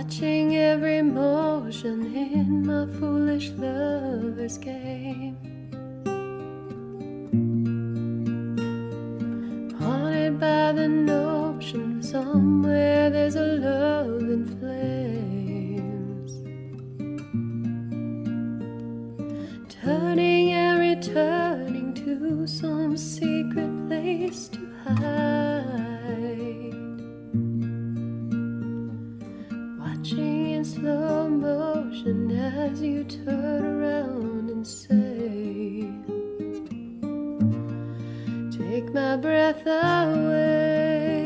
watching every motion in my foolish lover's game. Haunted by the notion somewhere there's a love in flames, turning and returning to some secret place to hide, watching in slow motion as you turn around and say, take my breath away,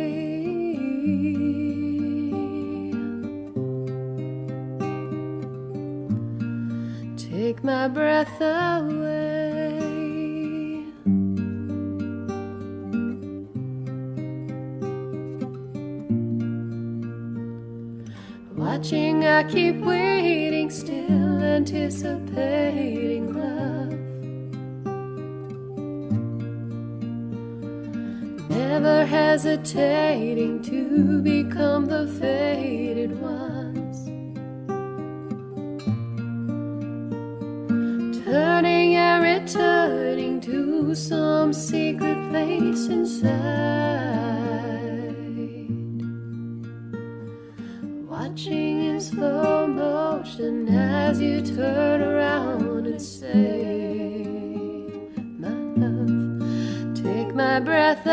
take my breath away. Watching, I keep waiting, still anticipating love, never hesitating to become the fated ones, turning and returning to some secret place inside, watching in slow motion as you turn around and say, my love, take my breath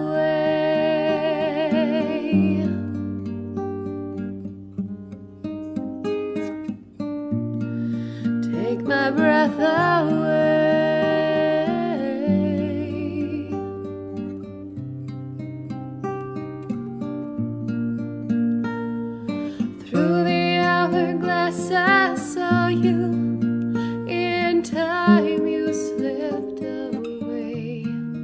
away, take my breath away. Through the hourglass I saw you, in time you slipped away.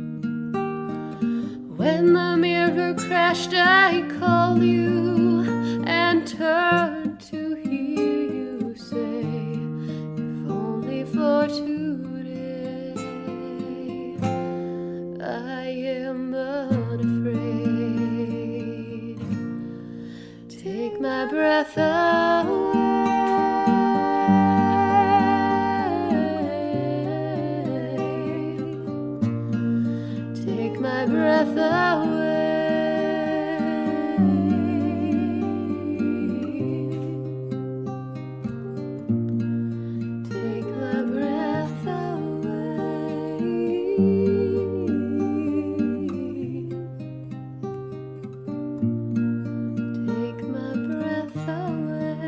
When the mirror crashed I called you and turned to hear you say, if only for today I am unafraid. Take my breath away, take my breath away, take my breath away, take my breath away.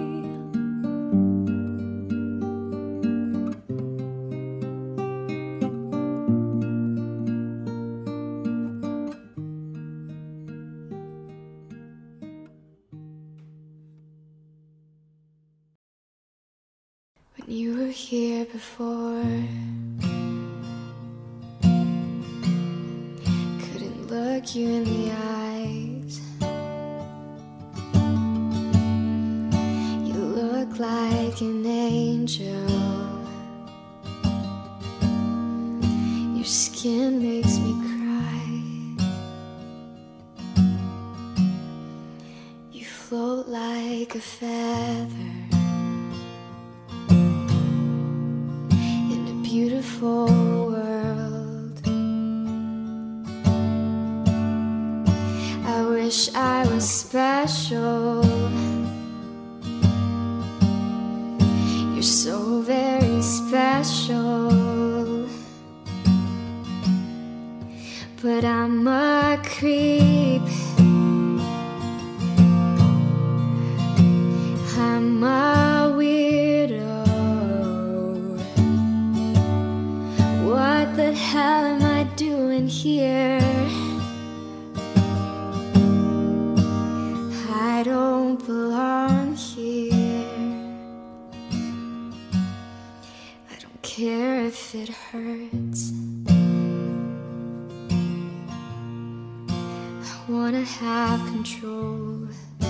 When you were here before, couldn't look you in the eyes. You look like an angel. Your skin makes me cry. You float like a feather in a beautiful world. I wish I was special. You're so very special, but I'm a creep. I'm a weirdo. What the hell am I doing here? I don't belong here. I don't care if it hurts. I wanna have control.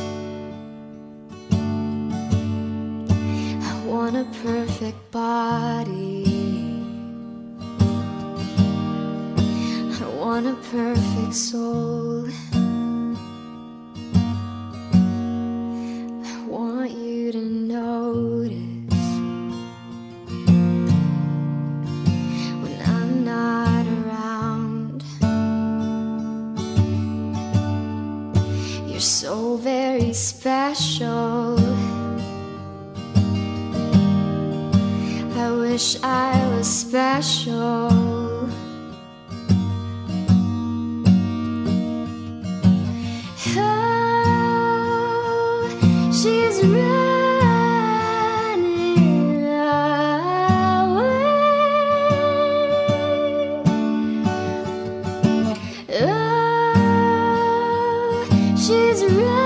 I want a perfect body. I want a perfect soul. I special. I wish I was special. Oh, she's running away. Oh, she's running.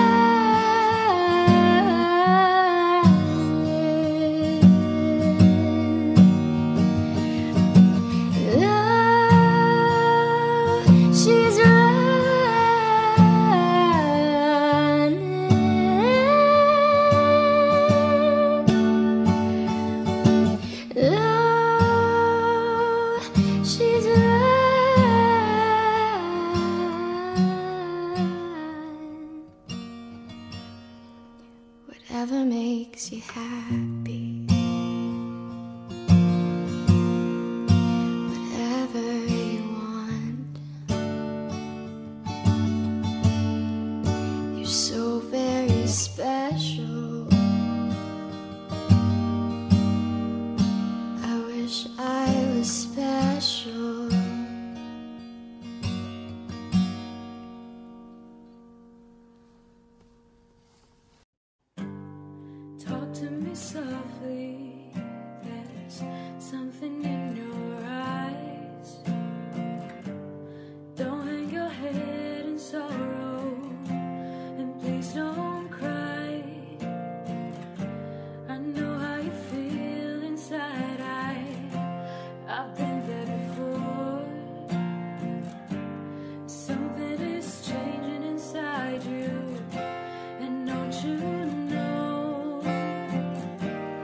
She's running. Oh, she's running. Whatever makes you happy. Whatever you want. You're so very special. I wish I was special. Talk to me softly. There's something in your eyes. Don't hang your head in sorrow, and please don't cry. I know how you feel inside. I've been there before. Something is changing inside you, and don't you know?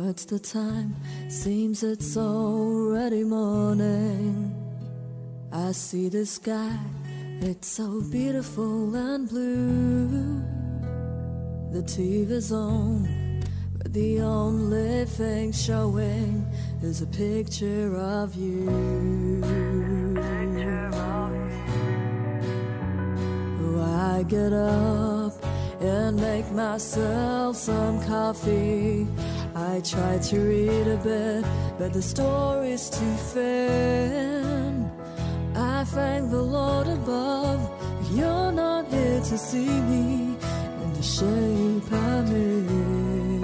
What's the time? Seems it's already morning. I see the sky, it's so beautiful and blue. The TV's on, but the only thing showing is a picture of you. I get up and make myself some coffee. I try to read a bit, but the story's too thin. I thank the Lord above, but you're not here to see me in the shape I'm in.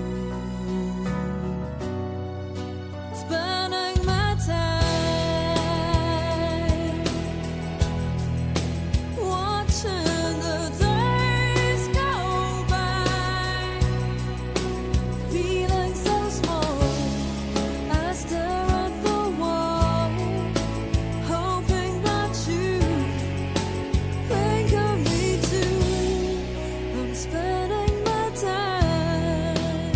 Spending my time watching the days go by, feeling so small. I stare at the wall, hoping that you think of me too. I'm spending my time.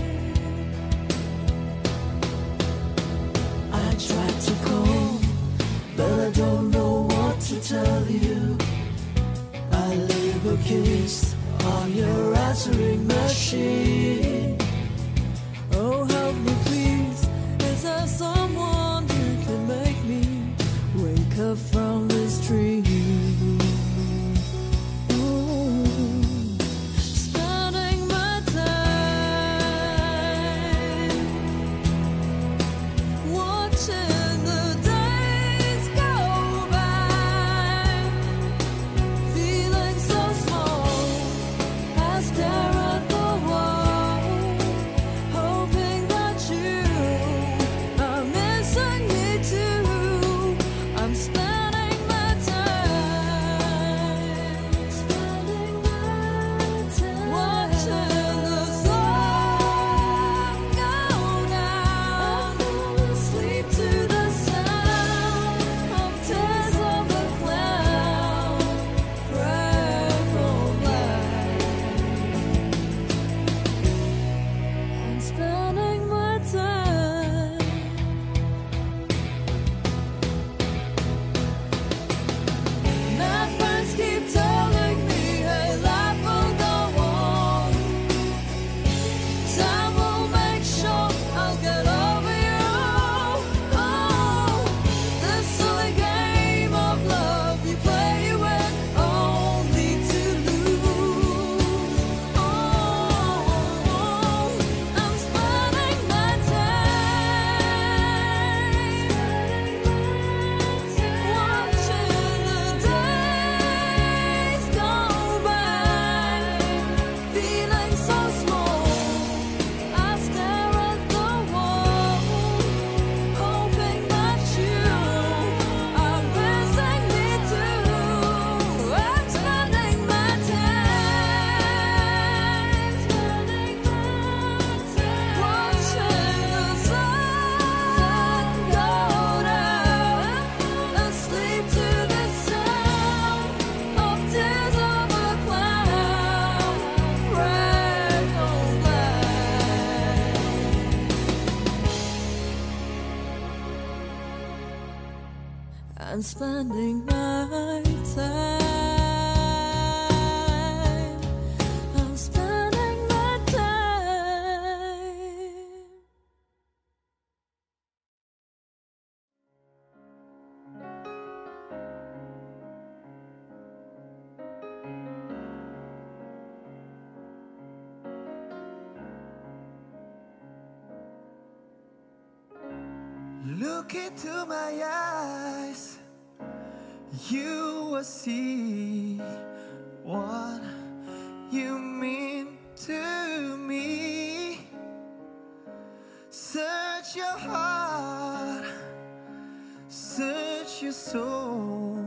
I tried to call, but I don't know what to tell you. I leave a kiss on your answering machine. Oh, help me please, is there someone who can make me wake up from this dream? Ooh, spending my time watching the days go by, feeling so small. I stare at the wall, hoping that you are missing me too. I'm spending my time, watching the sun go down. Fall asleep to the sound of tears of a clown, purple light. I'm spending my time. My friends keep telling me, hey, life will go on. Time will make sure I'll get over you. Oh, this silly game of love you play with only to lose. Oh, I'm spending my time watching the days go by, feeling so small. I stare at the wall, hoping that you are missing me too. I'm spending my time watching the sun go down, asleep to the sound of tears of a clown, red or black. I'm spending my time. I'm spending my time. Look into my eyes, you will see what you mean to me. Search your heart, search your soul,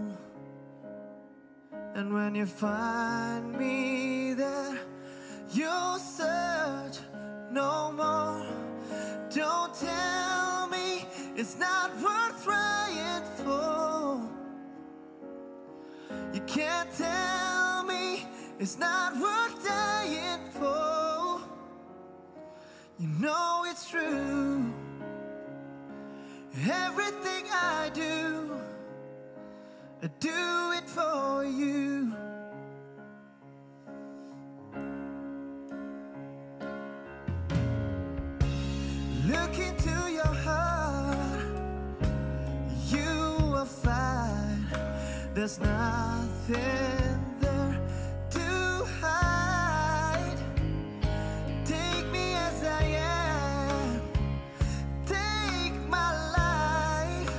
and when you find me there, you'll search no more. Don't tell me it's not worth trying for. You can't tell me it's not worth dying for. You know it's true. Everything I do it for you. Look into your heart, you will find there's nothing there to hide. Take me as I am, take my life,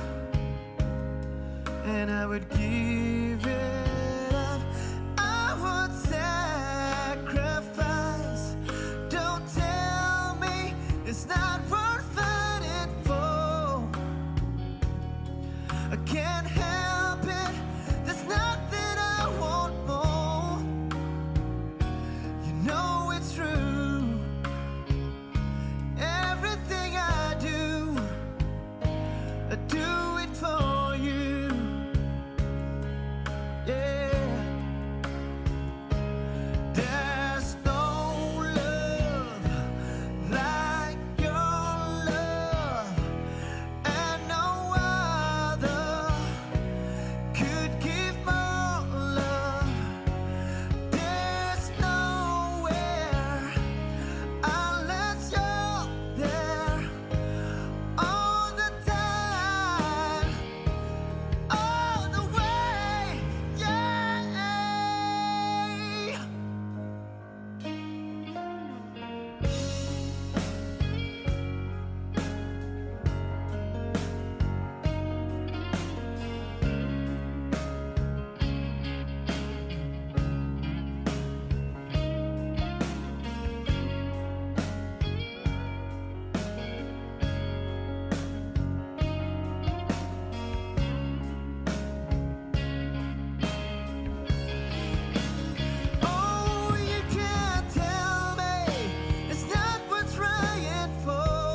and I would give it up. I would sacrifice. Don't tell me it's not worth fighting for. I can't help it, there's nothing I want more. You know it's true. Everything I do it for you. Yeah. There's no love like your love, and no other could give more love. There's nowhere unless you're there all the time, all the way, yeah. Oh, you can't tell me it's not worth trying for.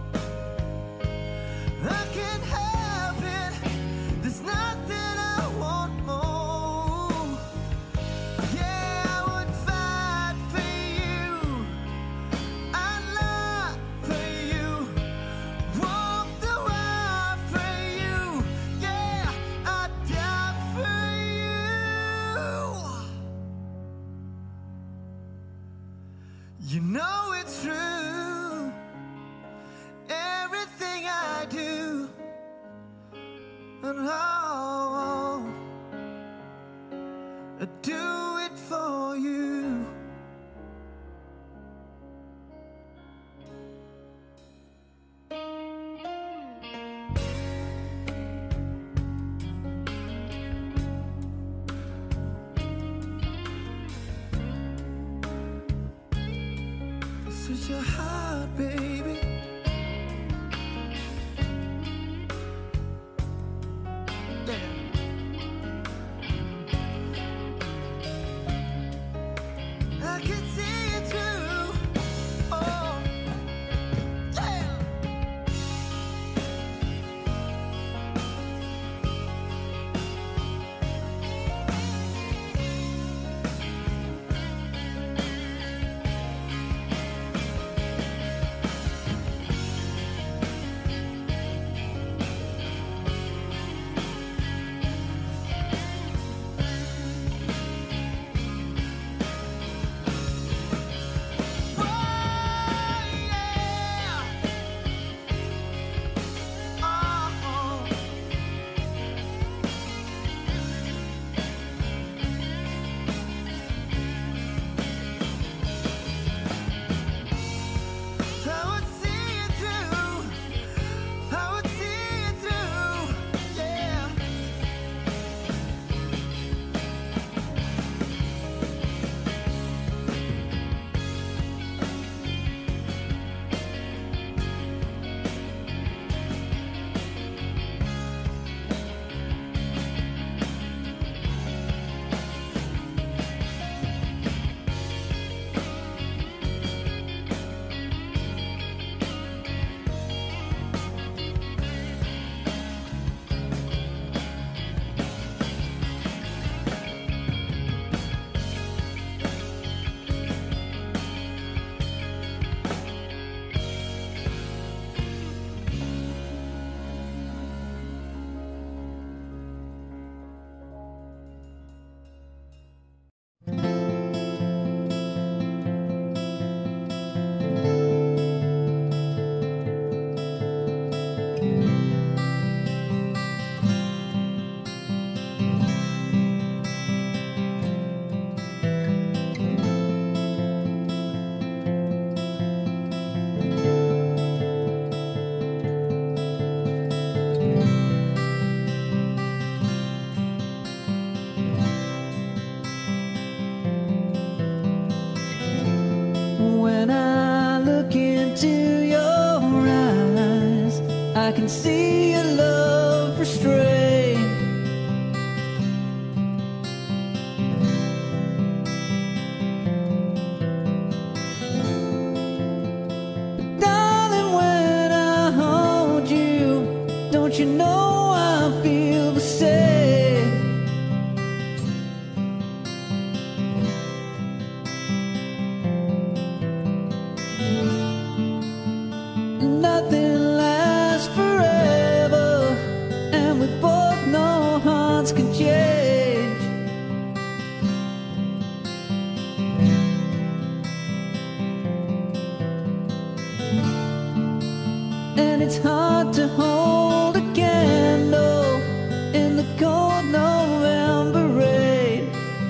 I can't help it, there's nothing I want more. Yeah, I would fight for you, I'd lie for you, walk the wild for you. Yeah, I'd die for you. You know it's true. Everything I do, and how I do it for you. This is your heart, baby. Yeah. I can see it through. Oh, yeah. can see your love restrained. But darling, when I hold you, don't you know I feel the same? Nothing lasts forever, and we both know hearts can change. And it's hard to hold a candle in the cold November rain.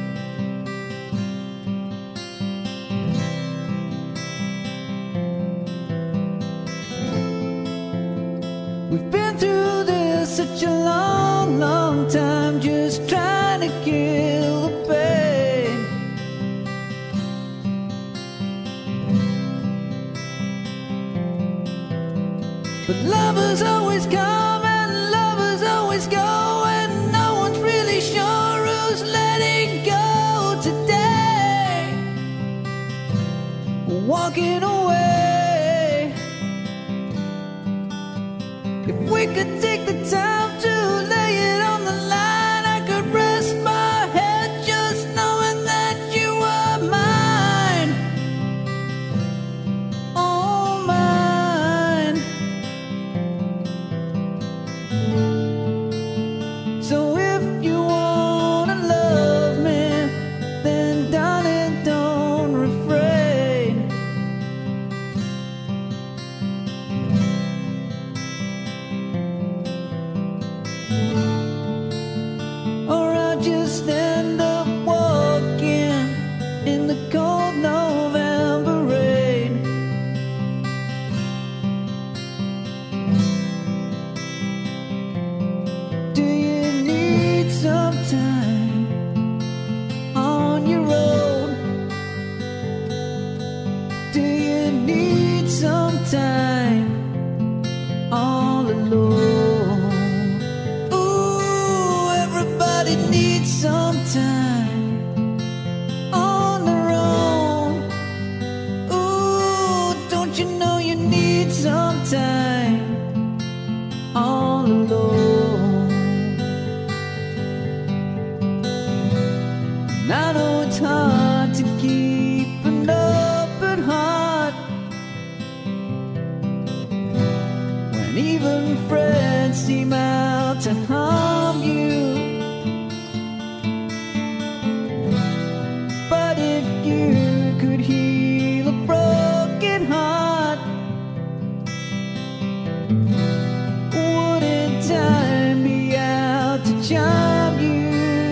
We've been through this such a long, long time, just trying to kill the pain. But lovers always come and lovers always go, and no one's really sure who's letting go today. Walking away. If we could take the time to lay it on the line, I could rest my head just knowing that you were mine. Oh, mine. So if you wanna love me, then darling, don't refrain. Or I'll just end up walking in the cold November rain. Do you need some time on your own? Do you need some time all alone? Ooh, everybody needs some time on their own. Ooh, don't you know you need some time all alone? And I know it's hard to keep an open heart when even friends seem out to harm you. But if you could heal a broken heart, wouldn't time be out to charm you?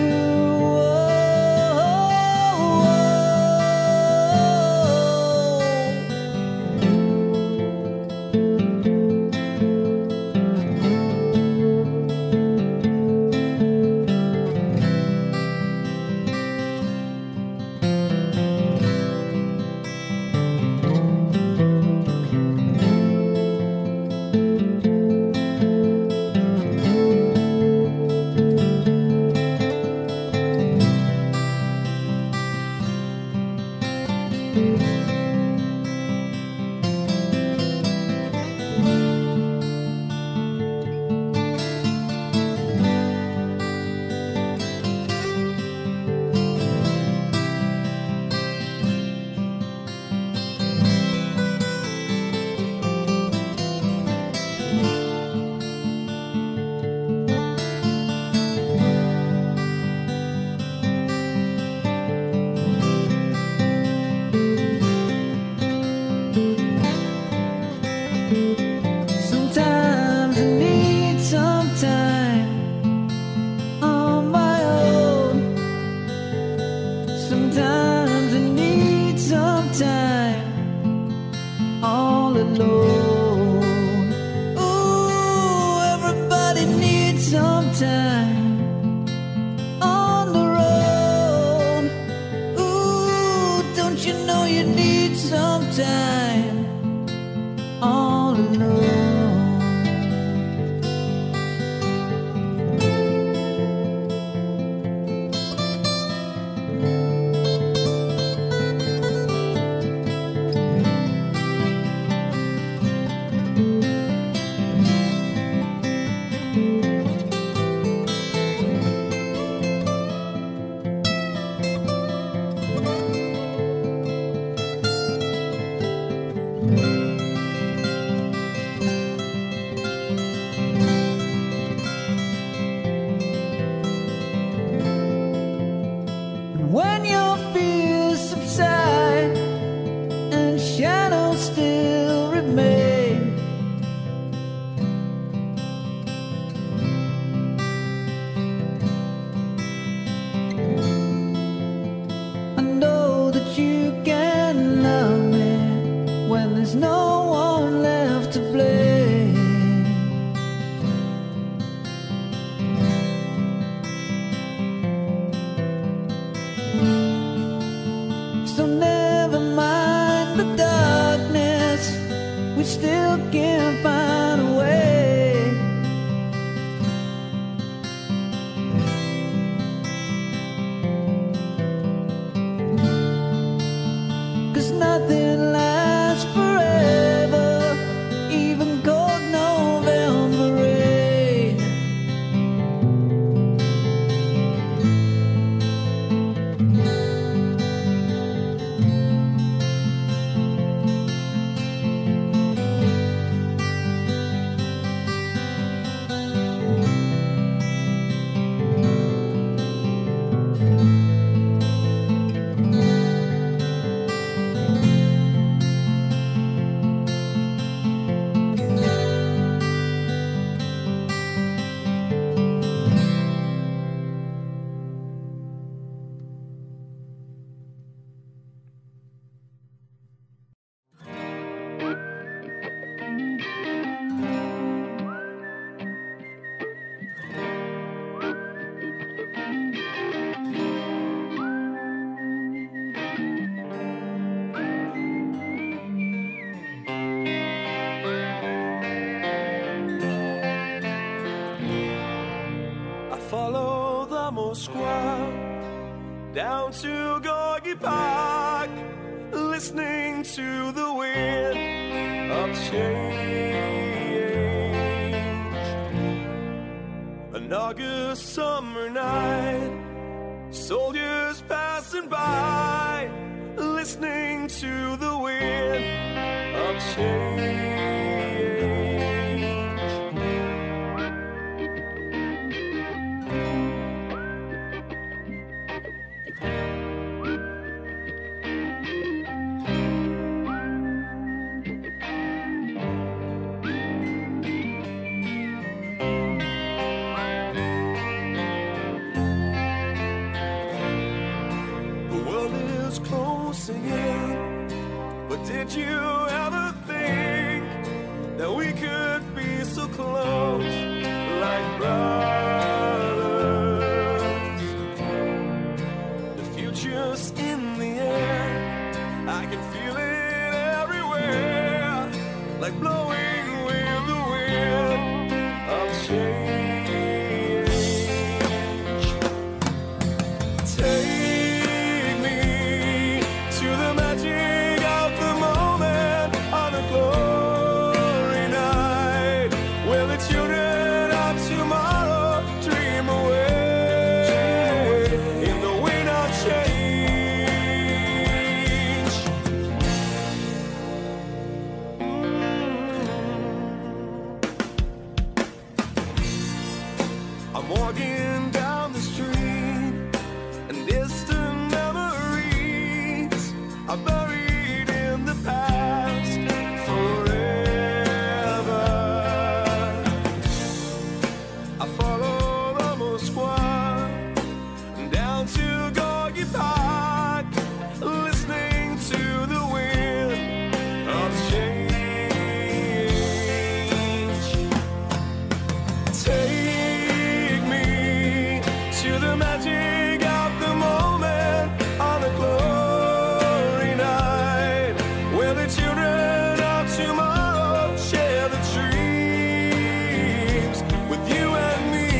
Sometimes I need some time on my own. Sometimes I need some time all alone. Ooh, everybody needs some time on their own. Ooh, don't you know you need some time all alone? there's no one left to blame. So never mind the darkness, we still can find a way. 'Cause nothing lasts forever, even cold November rain. I follow the Moskwa down to Gorky Park, listening to the wind of change. An August summer night, soldiers passing by, listening to the wind of change. Closing in, but did you ever think that we could be so close, like brothers? The future's in the air, I can feel it everywhere, like blowing with the wind of change. I'm walking down the street, and distant memories are buried in the past forever. I follow the Moskwa down to Gorky Park, listening to the wind of change. Take me to the magic of the moment on a glory night, where the children of tomorrow share the dreams with you and me.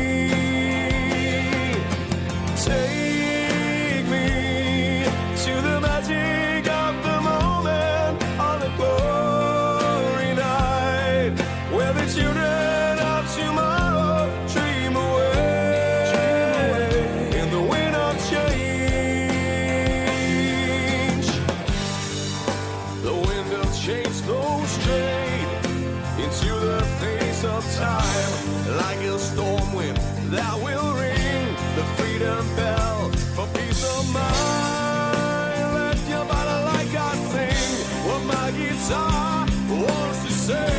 Take me to the magic of the moment on a glory night, where the children of tomorrow dream away in the wind of change. The wind of change blows straight into the face of time, like a storm wind that will ring the freedom bell for peace of mind. Let your body like I sing what my guitar wants to say.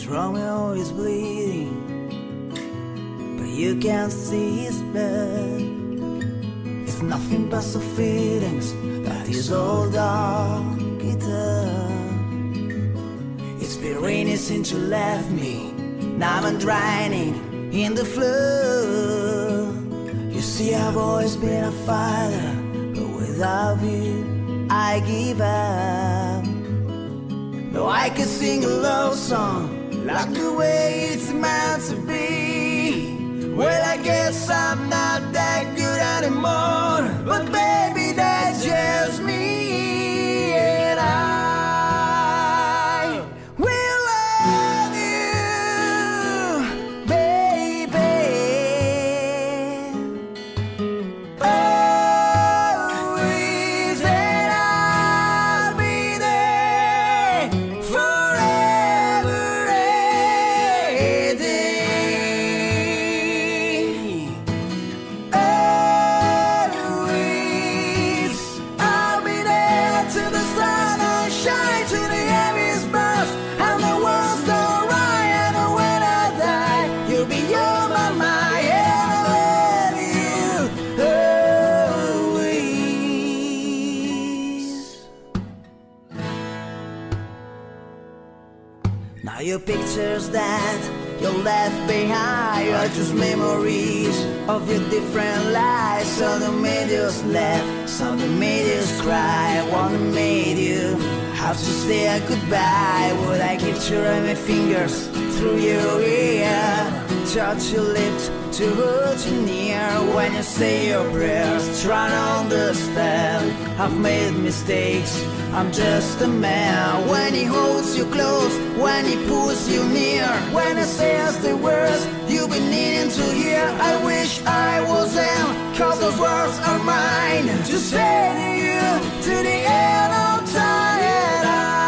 Romeo is bleeding, but you can't see his blood. It's nothing but the feelings that his old dog guitar. It's been raining since you left me. Now I'm drowning in the flood. You see, I've always been a fighter, but without you, I give up. Though I could sing a love song like the way it's meant to be. Well, I guess I'm not that good anymore, but baby, that's just me, and I will love you, baby, always, and I'll be there forever and always. I'll be there till the sun shine, to the heaviest burst, and the world's don't right, and when I die, you'll be on my mind, and I love you always. Now your pictures that you left behind are just memories of your different lives. Some that made us laugh, some that made us cry, one that made you have to say goodbye. Would I give to run my fingers through your ear, touch your lips to hold you near when you say your prayers? Try to understand, I've made mistakes, I'm just a man. When he holds you close, when he pulls you near, when he says the words you've been needing to hear, I wish I was him, cause those words are mine to say to you to the end of time. And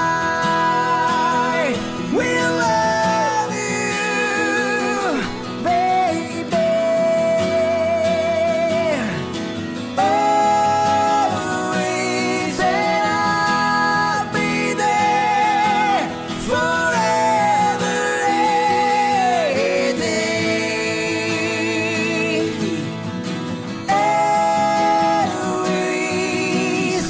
I will love you, baby, always, and I'll be there forever and always.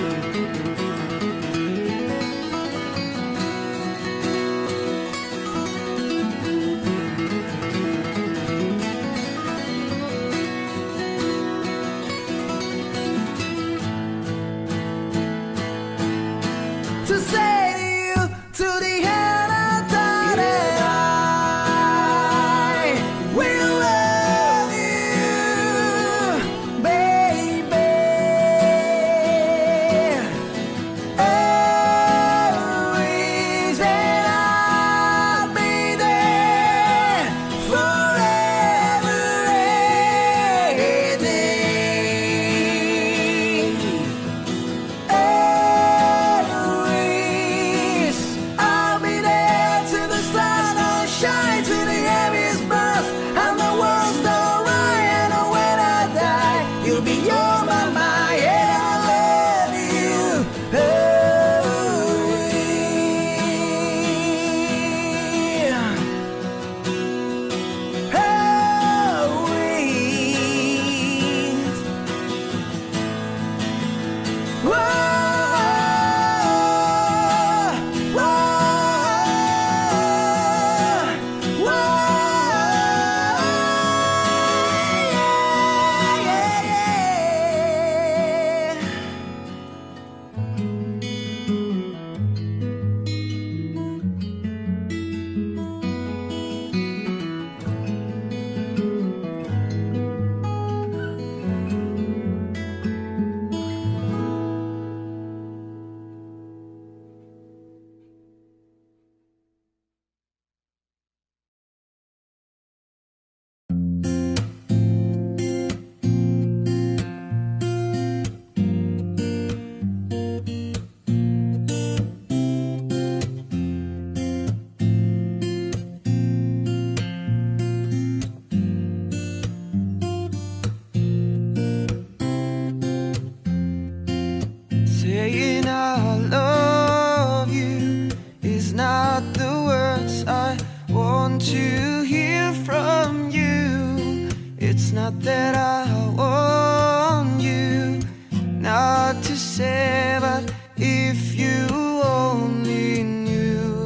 To say to you to the end of time that I will love you, baby, always, and I'll be there forever and always. I'll be there till the sun shine, to the heaviest burst, and the world's don't right, and when I die, you'll be on my mind, and I love you always, always. that I want you not to say, but if you only knew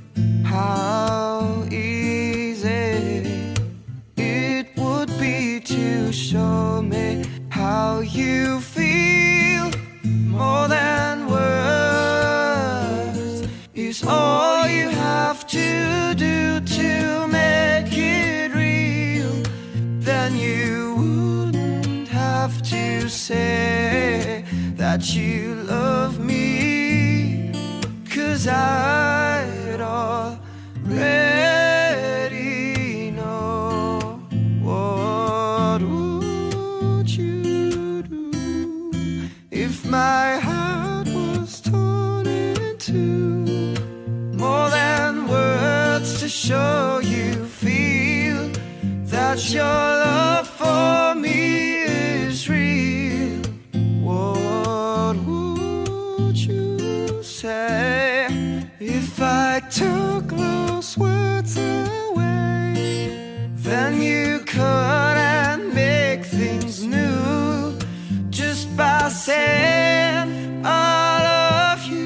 how easy it would be to show me how you feel. More than words is all you have to do to make it real. Then you wouldn't have to say that you love me, 'cause I'd already know. What would you do if my heart was torn in two? More than words to show you feel that your love for me is real. What would you say if I took those words away? Then you couldn't make things new just by saying I love you.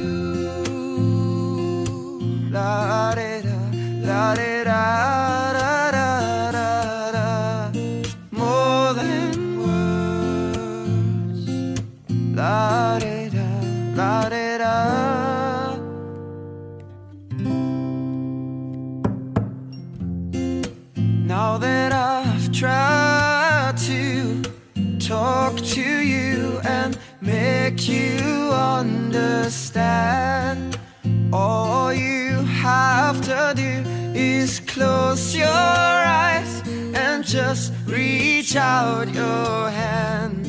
La da da, la da da, da da da da. More than words. La da da, la da da. Now that I've tried to talk to you and make you understand, all you have to do is close your eyes and just reach out your hand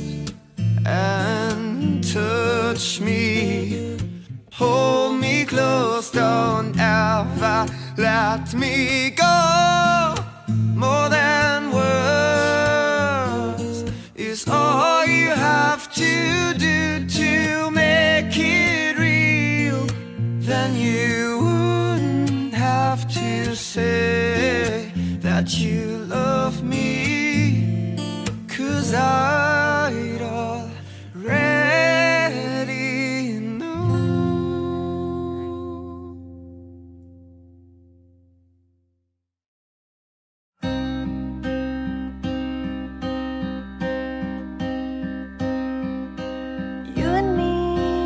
and touch me. Hold me close, don't ever let me go. More than words is all you have to do to make it real. Then you wouldn't have to say that you love me, 'cause I'd already know. You and me,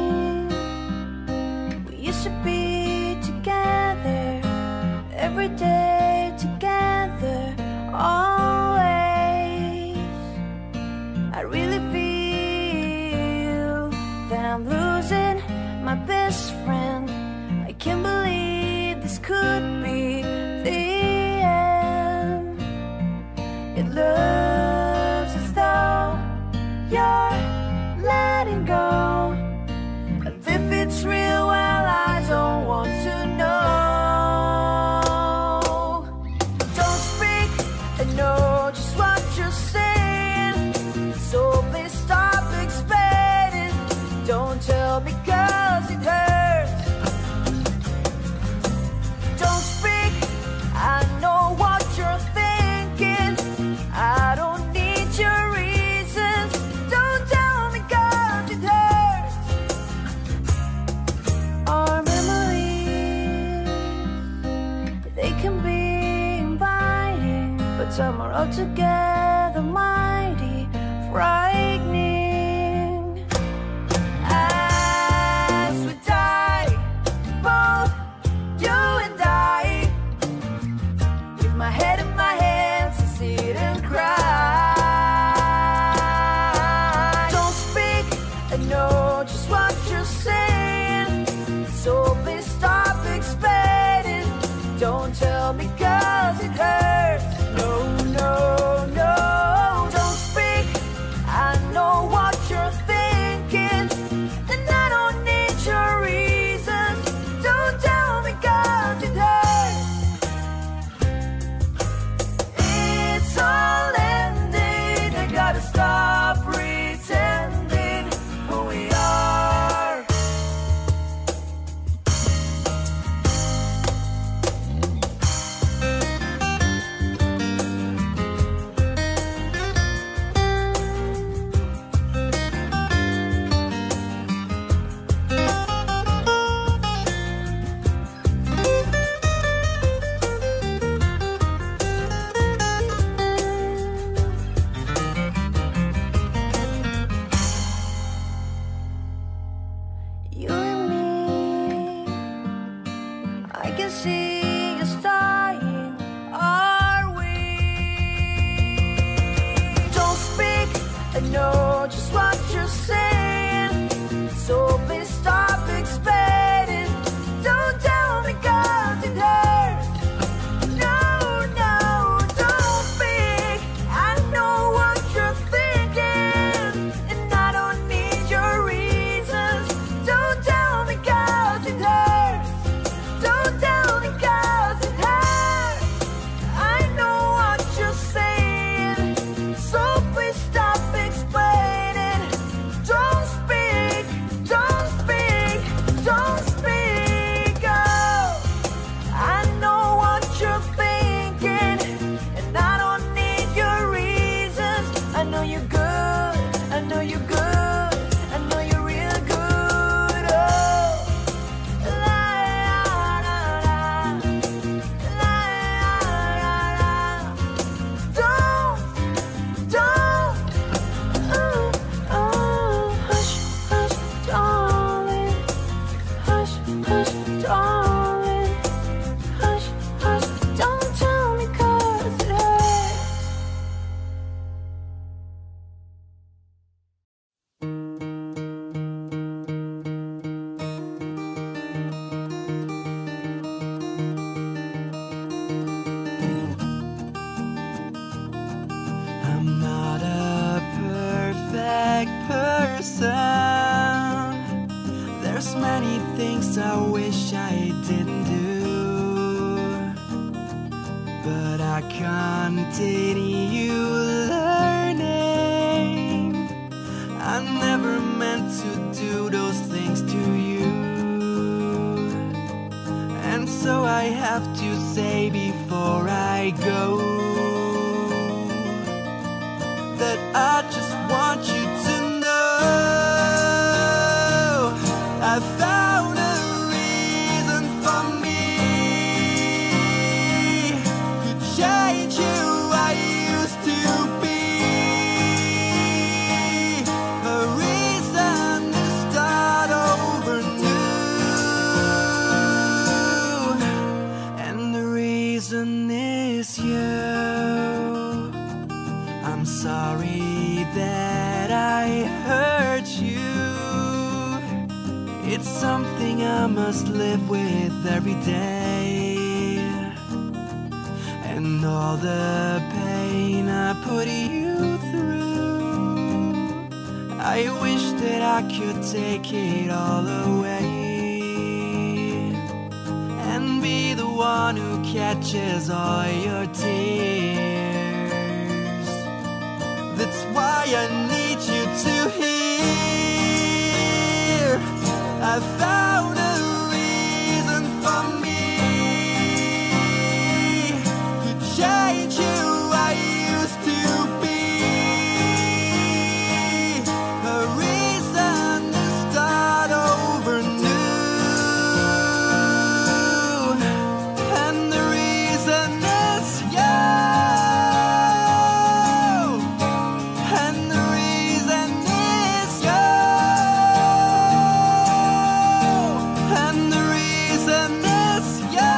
we used to be together every day, together always. I really feel that I'm losing my best friend. I can't believe this could be the end. It looks as though you're letting go, and if it's real, well, I don't want to know. Don't speak, I know just what you're saying, so please stop explaining. Don't tell me 'cause it hurts. Don't speak, I know what you're thinking. I don't need your reasons. Don't tell me 'cause it hurts. you and me. I can see us dying, are we? Don't speak, I know just what you're saying, so please stop explaining. Don't tell me 'cause it hurts. No, no, don't speak. I know what you're thinking, and I don't need your reasons. Don't tell me 'cause it hurts. Don't tell me 'cause it hurts. I know what you're saying, so please stop explaining. Don't speak, don't speak, don't speak. Oh, I know what you're thinking, and I don't need your reasons. I know you're good, I know you're good, I know you're real good. Oh, la la la la, la la la. Don't, hush, hush, darling, hush, hush, darling, hush, hush, don't tell me 'cause it hurts. I'm not a perfect person. There's many things I wish I didn't do, but I continue learning. I never meant to do those things to you, and so I have to say before I go that I just want you to know I found a reason for me to change who I used to be, a reason to start over new, and the reason is you. I'm sorry that I hurt you. It's something I must live with every day, and all the pain I put you through, I wish that I could take it all away and be the one who catches all your tears. That's why I need you to hear I found a reason for me to change who I used to be, a reason to start over new, and the reason is you. And the reason is you. And the reason is you.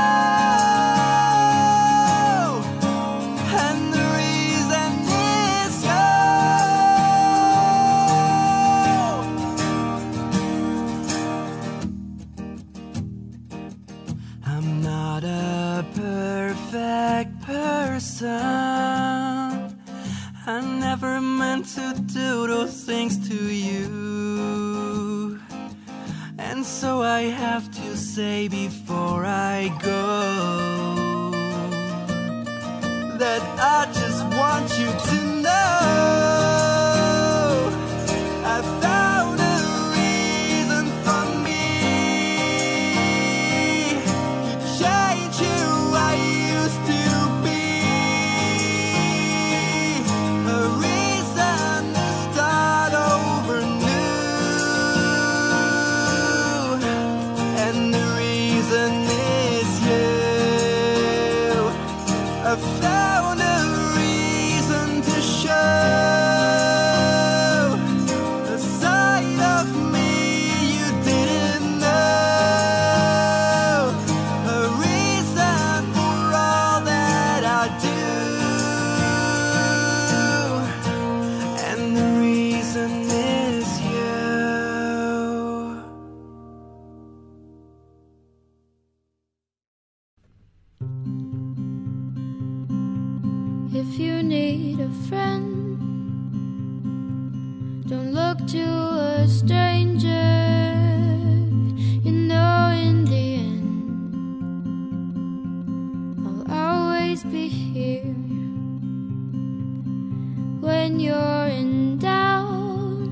And the reason is you. I'm not a perfect person. I never meant to do those things to you, and so I have to say before I go that I just want you to know I found a reason for me to change who I used to be, a reason to start over new, and the reason is you. I found a need a friend. Don't look to a stranger. You know in the end I'll always be here. When you're in doubt,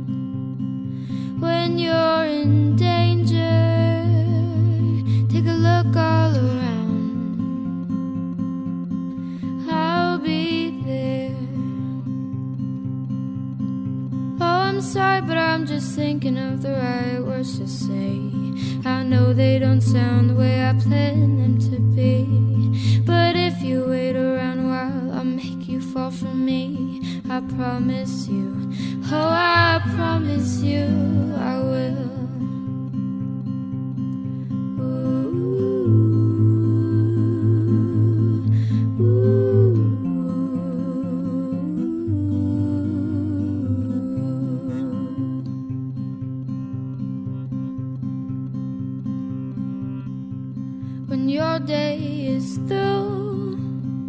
when you're in danger, take a look all around. I'll be there. Oh, I'm sorry, but I'm just thinking of the right words to say. I know they don't sound the way I planned them to be, but if you wait around a while, I'll make you fall for me. I promise you, oh, I promise you I will. When your day is through,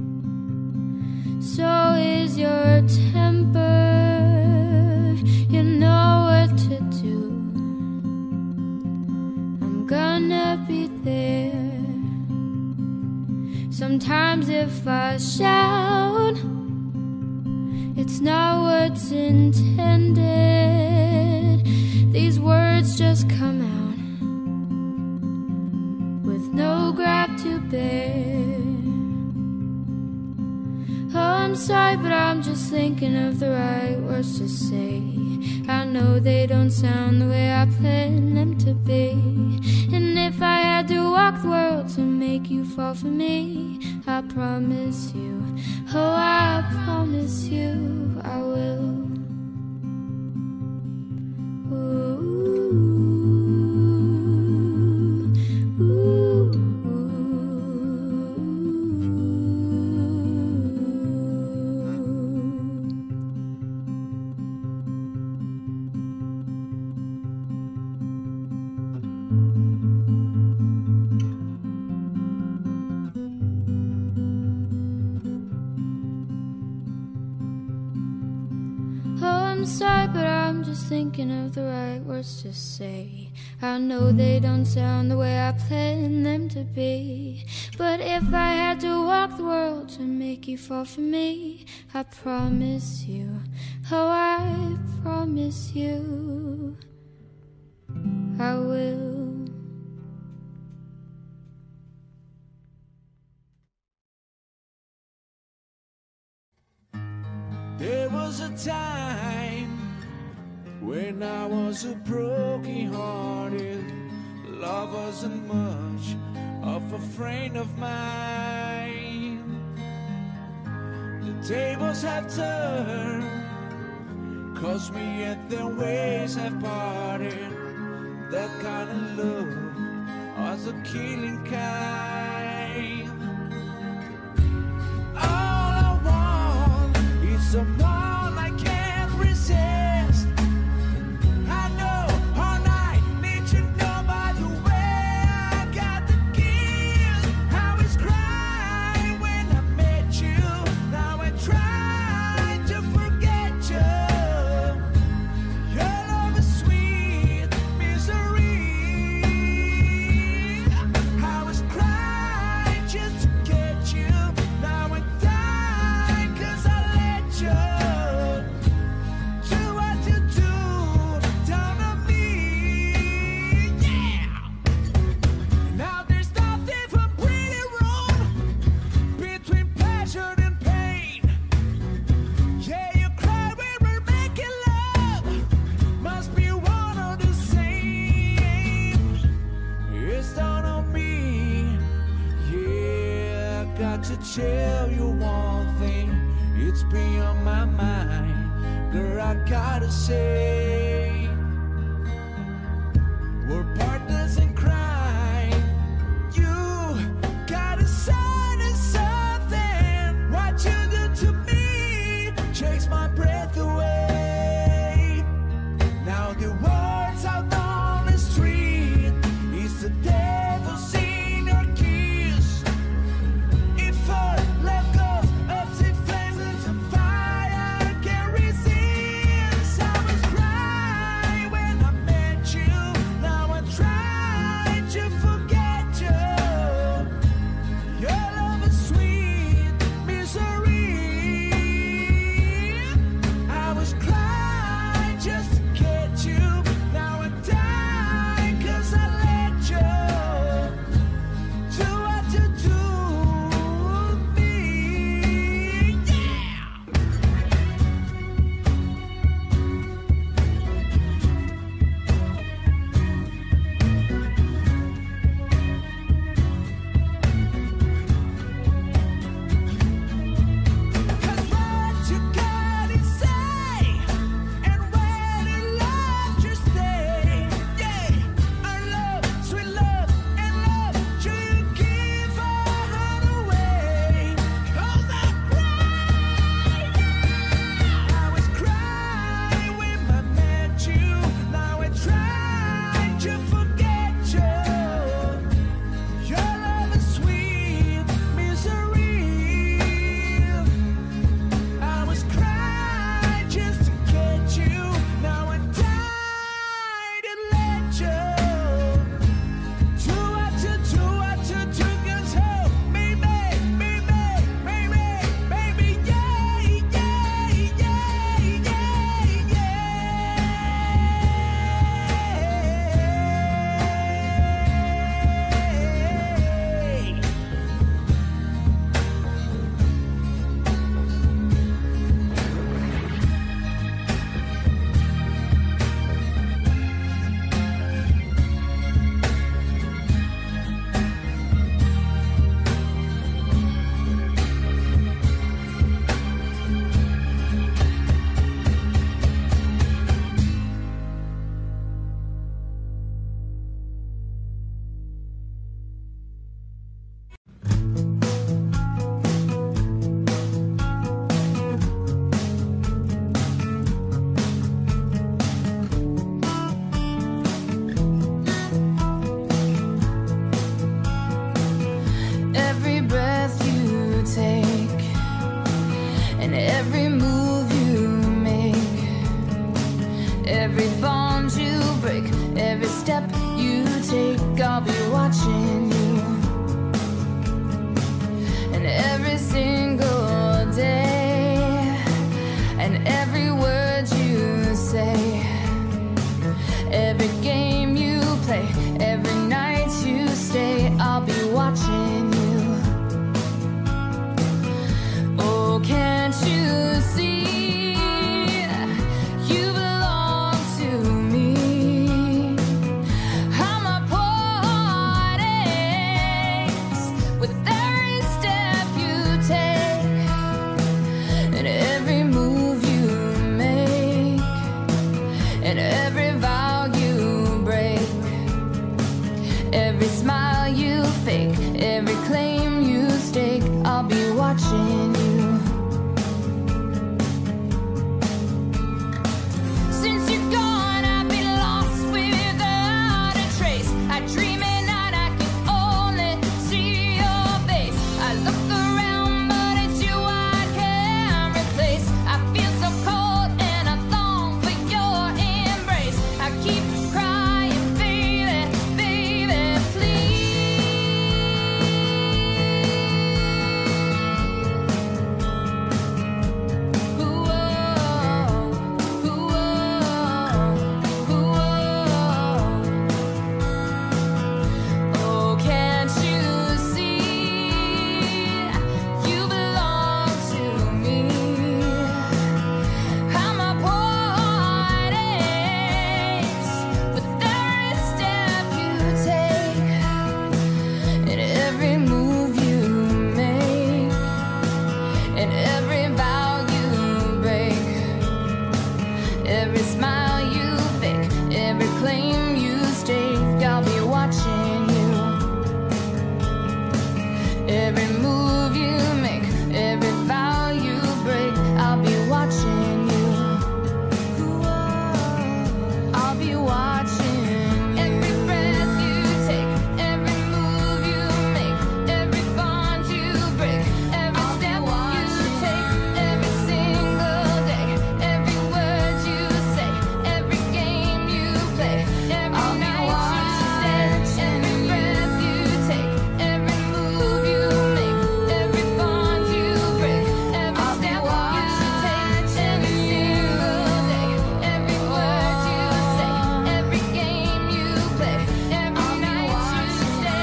so is your temper. You know what to do. I'm gonna be there. Sometimes if I shout, it's not what's intended. These words just come out with no grab to bear. Oh, I'm sorry, but I'm just thinking of the right words to say. I know they don't sound the way I planned them to be, and if I had to walk the world to make you fall for me, I promise you, oh, I promise you I will. I'm sorry, but I'm just thinking of the right words to say. I know they don't sound the way I planned them to be, but if I had to walk the world to make you fall for me, I promise you, oh, I promise you I will. There was a time when I was a broken-hearted. Love wasn't much of a friend of mine. The tables have turned, 'cause me and their ways have parted. That kind of love was a killing kind. All I want is someone I can't resist. I know all night, need you know by the way I got the kiss. I was crying when I met you. Now I try to forget you. Your love is sweet misery. I was crying just to get you. Now I die 'cause I let you do what you do down on me. Yeah. Now there's nothing but breathing room between pleasure and pain. Yeah, you cry when we're making love. Must be one or the same. It's down on me. Yeah, I got to tell you one thing. It's beyond my mind. Girl, I gotta say, we're partners in crime. You gotta sign us something. What you do to me takes my breath away. Now the words out on the street is the devil's in your kiss. If our love goes up in flames, it's a watching you. And every single day, and every word you say, every game you play, every night you stay, I'll be watching you. Oh, can't you see? You belong to me. I'm a poor aches with every step you take, and every move you make, and every vow you break, every smile you fake, every claim you stake, I'll be watching you. Since you're gone, I've been lost without a trace. I dream at night, I can only see your face. I look around, but it's you I can't replace. I feel so cold and I long for your embrace. I keep crying, baby, baby, please. Ooh, oh, ooh, oh, ooh, oh. Oh, can't you see? You belong to me. I'm a poor aches with every step you take, and every move you make, and every vow you break, every smile you fake, every claim you stake, I'll be watching you. Every move you make, every vow you break, I'll be watching you. I'll be watching every breath you take, every move you make, every bond you break, every step you take, every single day, every word you say, every game you play, every night you stay, every breath you take, every move you make, every bond you break, every step you take, every single day, every word you say, every game you play, every night you stay.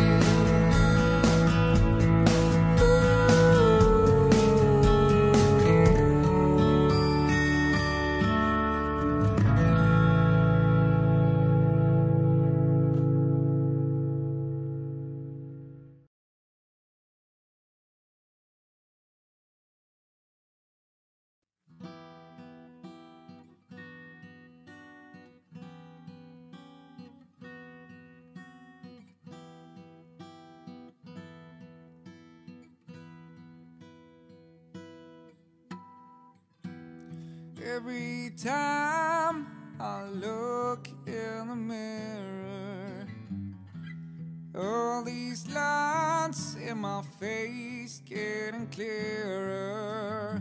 Every time I look in the mirror, all these lines in my face getting clearer.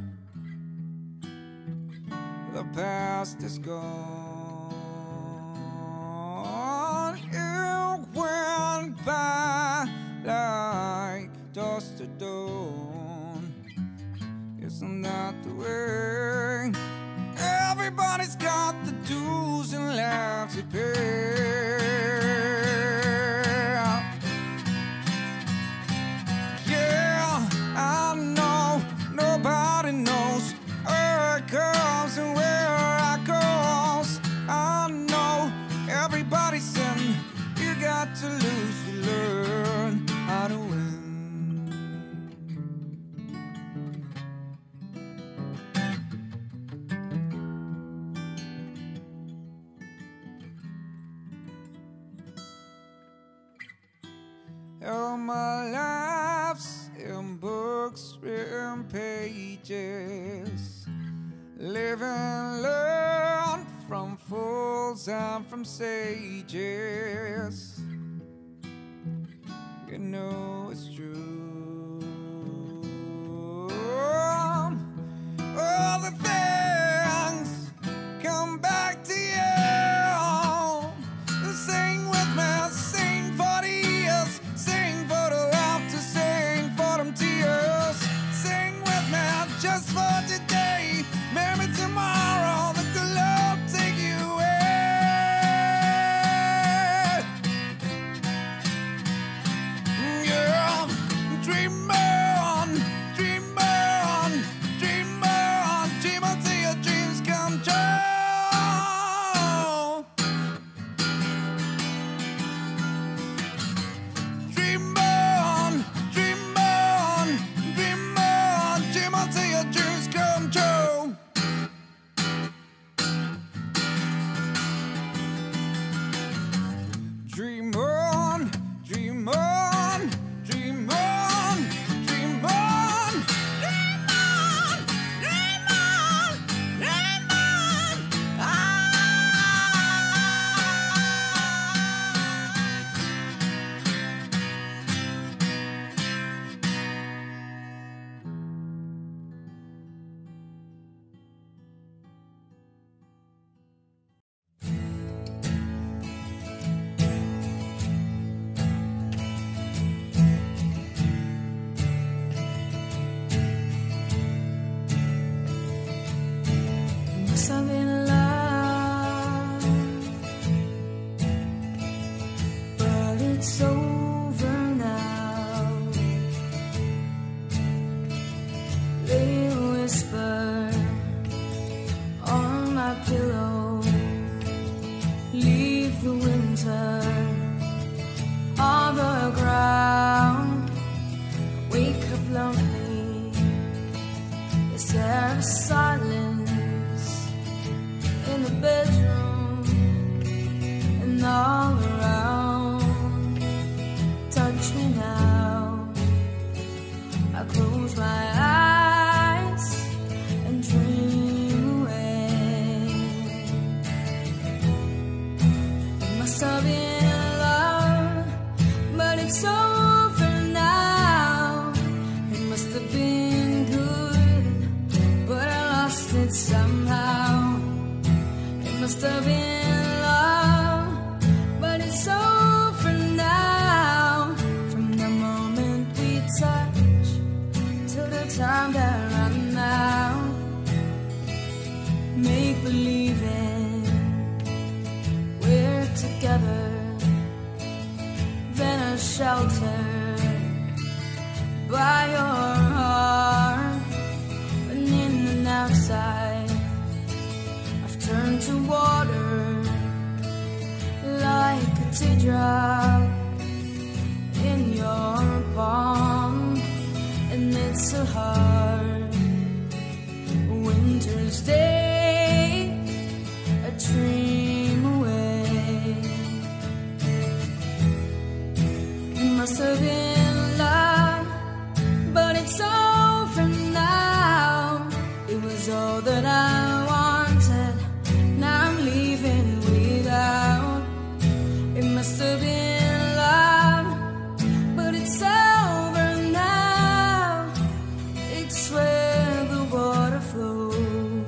The past is gone. You went by like dust to dawn. Isn't that the way? Everybody's got the dues and lives to pay. Yeah, I know nobody knows where it comes and where I goes. I know everybody's sin. You got to lose to learn how to win. All my life's in books, written pages. Live and learn from fools and from sages. You know it's true. All the things come back to you. Sing with me, sing for the it's over now. They whisper on my pillow, leave the winter on the ground. Wake up lonely. Is there a silence in the bedroom and all around? Touch me now. I close my eyes and dream away. It must have been love, but it's over now. It must have been good, but I lost it somehow. It must have been love, but it's over now. From the moment we touch till the time that runs out. Make believing we're together, then a shelter by your heart. And in and outside, I've turned to water like a teardrop in your palm. And it's a hard winter's day, a dream away. It must have been love, but it's over now. It was all that I wanted, now I'm leaving without. It must have been love, but it's over now. It's where the water flows.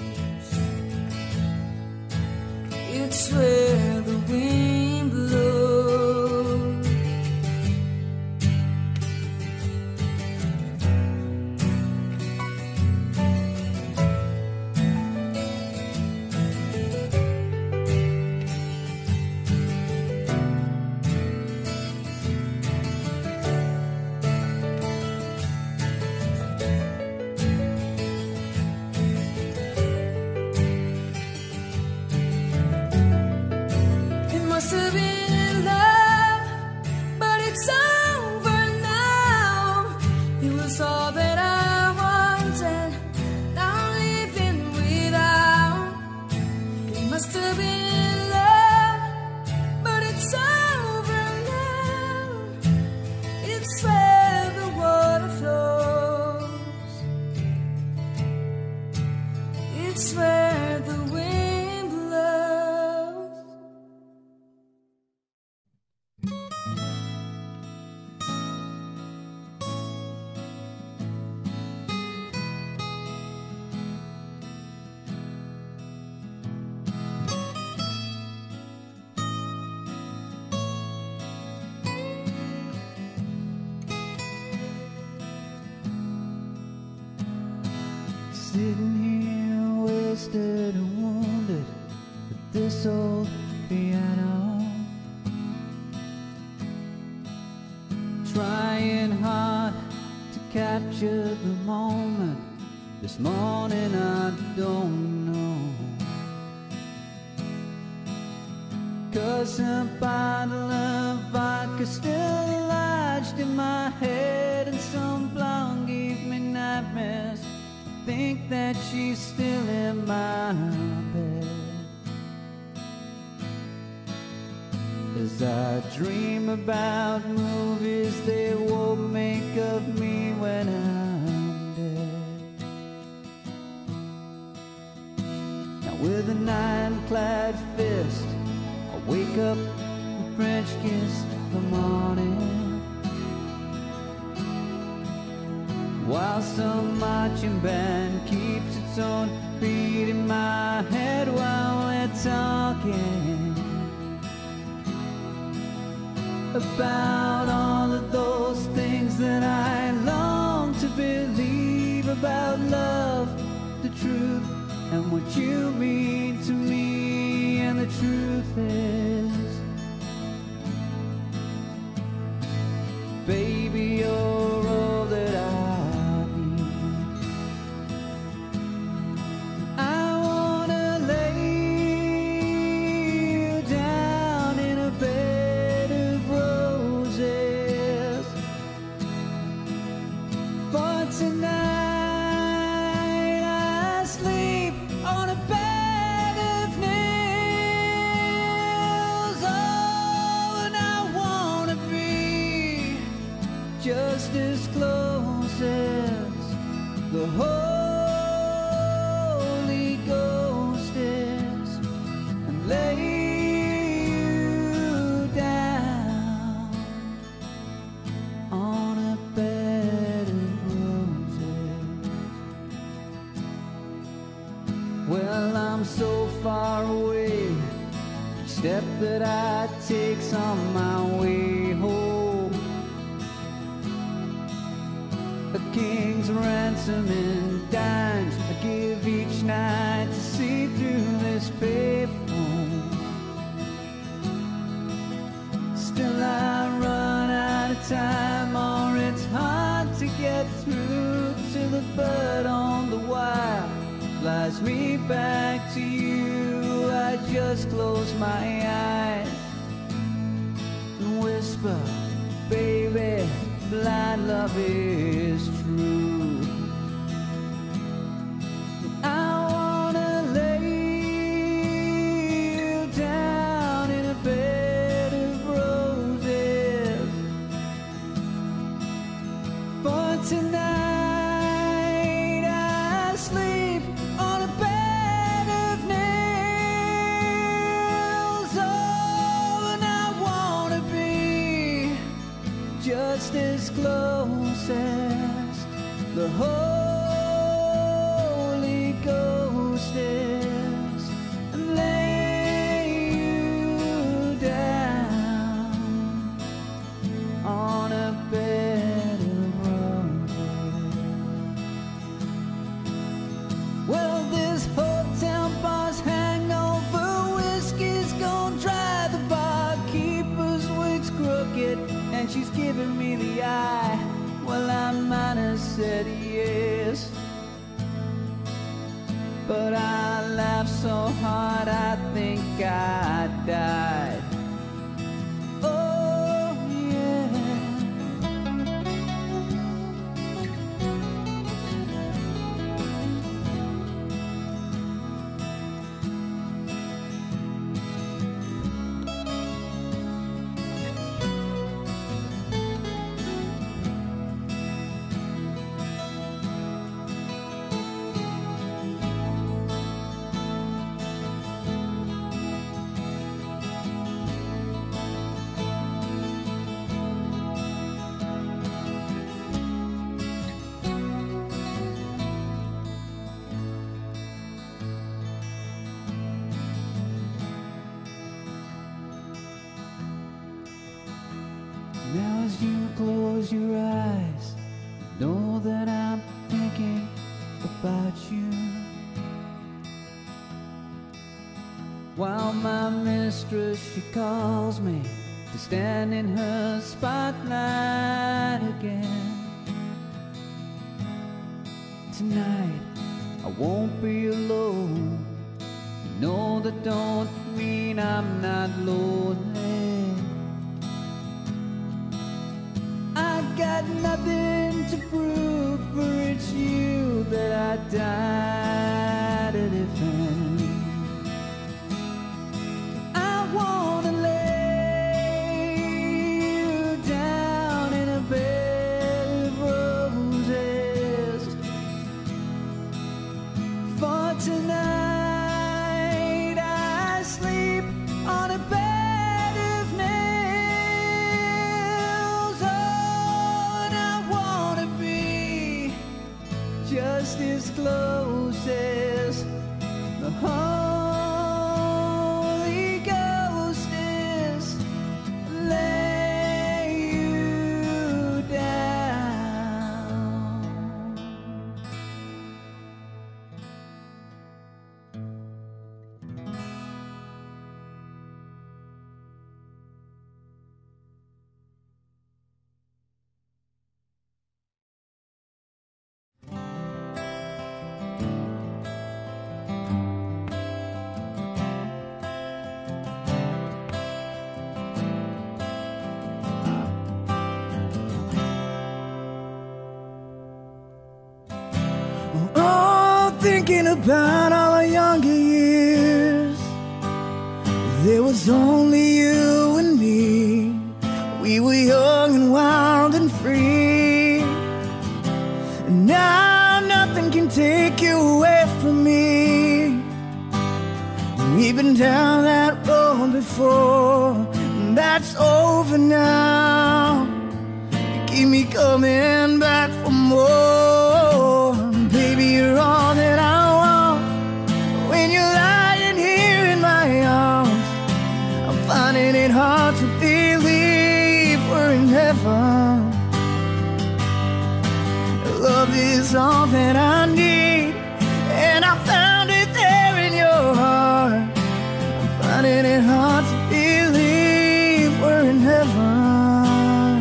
It's where the wind blows. It must have been love, but it's over now. It was all that I wanted, now I'm living without. It must have been love, but it's over now. It's where the water flows. It's where the wind blows. Sitting here wasted and wounded with this old piano, trying hard to capture the moment. This morning I don't know, 'cause a bottle of vodka still lodged in my head, and some blonde gave me nightmares. Think that she's still in my bed. As I dream about movies they won't make of me when I'm dead. Now with an ironclad fist I wake up and French kiss the morning, while some marching band keeps its own beat in my head while we're talking about all of those things that I long to believe about love, the truth, and what you mean to me. And the truth is just as close as the Holy Ghost is, and lay you down on a bed of roses. Well, I'm so far away, each step that I take's on my way home. A king's ransom in dimes I give each night to see through this payphone. Still I run out of time, or it's hard to get through to the bird on the wire. Flies me back to you. I just close my eyes and whisper, baby, blind love is true. I wanna lay you down in a bed of roses. For tonight I sleep on a bed of nails. Oh, and I wanna be just as close as the Holy Ghost is, and lay you down on a bed of roses. Well, this hotel bar's hangover whiskey's gonna dry. The barkeeper's wig's crooked and she's giving me the eye. Well, I might have said yes, but I laughed so hard I think I died. Oh, yeah. Now as you close your eyes, know that I'm thinking about you. While my mistress, she calls me to stand in her spotlight again. Tonight I won't be alone. No, that don't mean I'm not lonely. I got nothing to prove, for it's you that I died to defend. I wanna lay you down in a bed of roses. For tonight I sleep on a bed of nails. Oh, and I wanna be just as close as the Holy Ghost is. Lay you down. Oh, thinking about our younger years, there was only you and me. We were young and wild and free. We've been down that road before, and that's over now. You keep me coming back for more. Baby, you're all that I want. When you're lying here in my arms, I'm finding it hard to believe we're in heaven. Love is all that I need, and I found it there in your heart. I'm finding it hard to believe we're in heaven.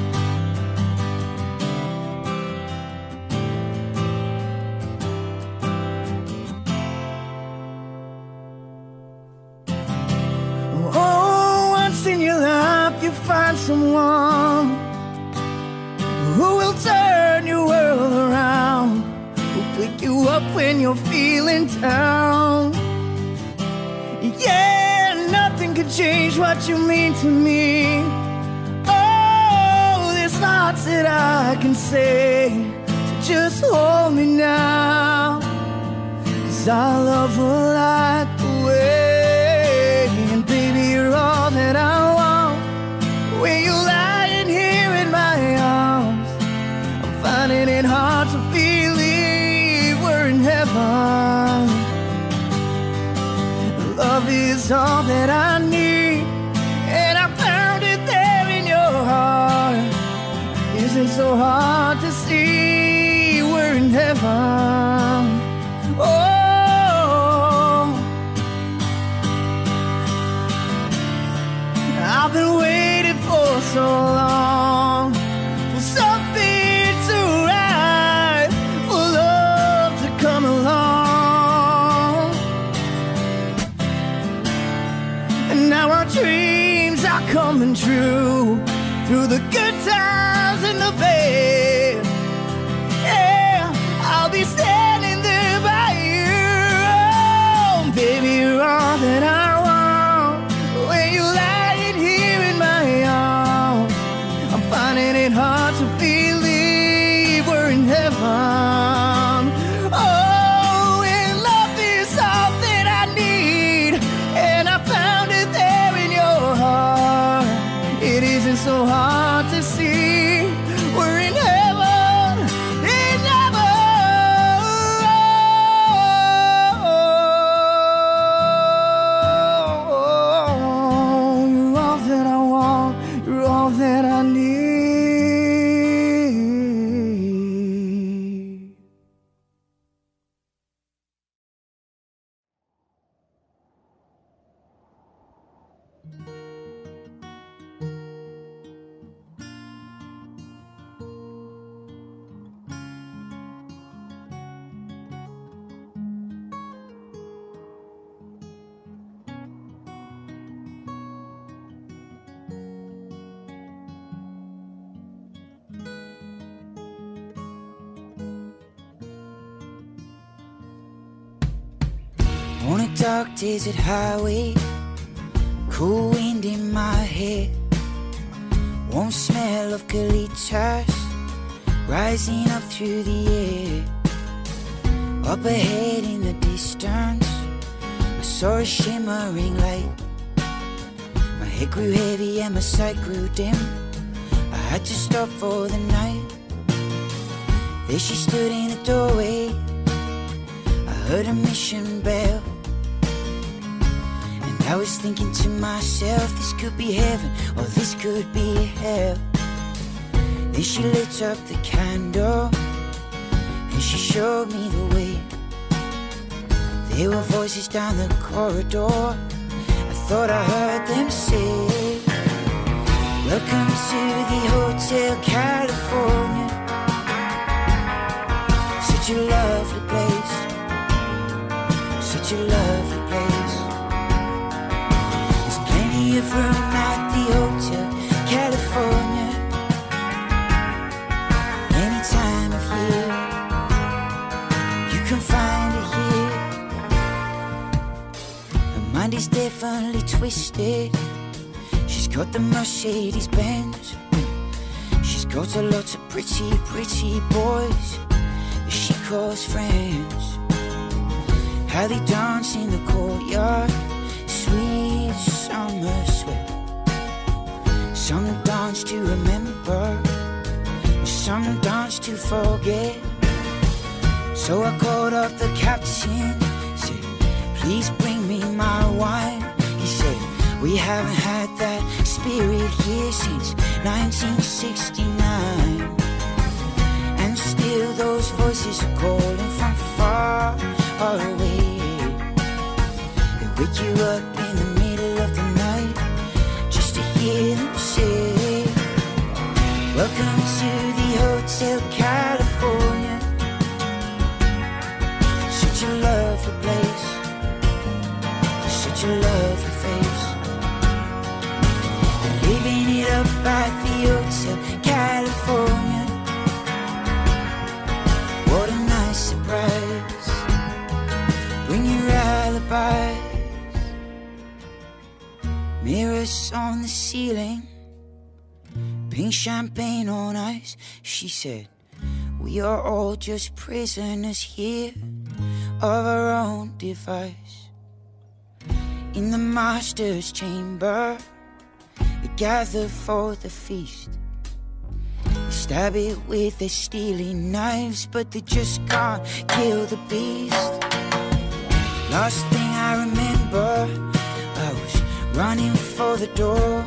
Oh, once in your life you find someone who will turn your world around, who'll pick you up when you're feeling down. Yeah, nothing could change what you mean to me. Oh, there's lots that I can say, so just hold me now, 'cause our love will light the way. And baby, you're all that I want. When you're lying here in my arms, I'm finding it hard to believe we're in heaven. Love is all that I need, and I found it there in your heart. Isn't so hard to see we're in heaven. Oh, I've been waiting for so long for something to right, for love to come along. And now our dreams are coming true, through the good times and the bad. Yeah, I'll be standing there by you. Oh, baby, you're all that I want. When you're lying here in my arms, I'm finding it hard to believe we're in heaven. Oh, and love is all that I need, and I found it there in your heart. It isn't so hard to see we're in heaven, in heaven. You're all that I want, you're all that I need. On a dark desert highway, cool wind in my hair, warm smell of colitas rising up through the air. Up ahead in the distance, I saw a shimmering light. My head grew heavy and my sight grew dim. I had to stop for the night. There she stood in the doorway, I heard a mission bell. I was thinking to myself, this could be heaven or this could be hell. Then she lit up the candle and she showed me the way. There were voices down the corridor, I thought I heard them say, welcome to the Hotel California. Such a lovely place, such a lovely place. Of room at the Hotel California, any time of year you can find it here. Her mind is definitely twisted. She's got the Mercedes Benz, she's got a lot of pretty, pretty boys that she calls friends. How they dance in the courtyard, with summer sweat. Some dance to remember, some dance to forget. So I called up the captain, said, please bring me my wine. He said, we haven't had that spirit here since 1969. And still those voices are calling from far away. They wake you up in the middle of the night just to hear them say, welcome to the Hotel California. Such a lovely place, such a lovely face. Living it up at the Hotel California. What a nice surprise. Bring your alibis. Mirrors on the ceiling, pink champagne on ice. She said, we are all just prisoners here of our own device. In the master's chamber, we gather for the feast. They stab it with their stealing knives, but they just can't kill the beast. Last thing I remember, I was running for the door.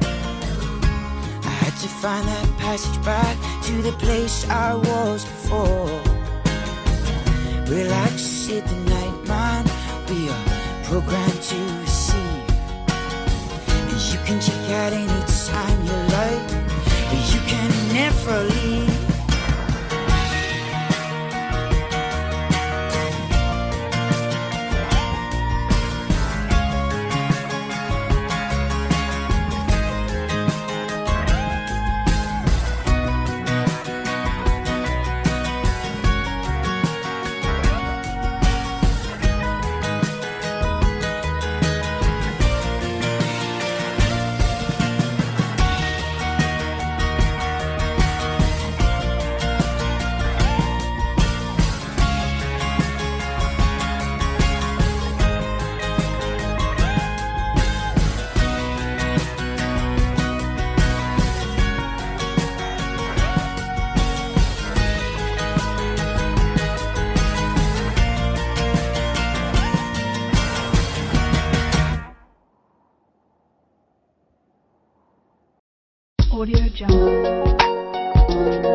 I had to find that passage back to the place I was before. Relax, sit the night, man. We are programmed to receive. And you can check out any time you like, but you can never leave. Audio Jungle.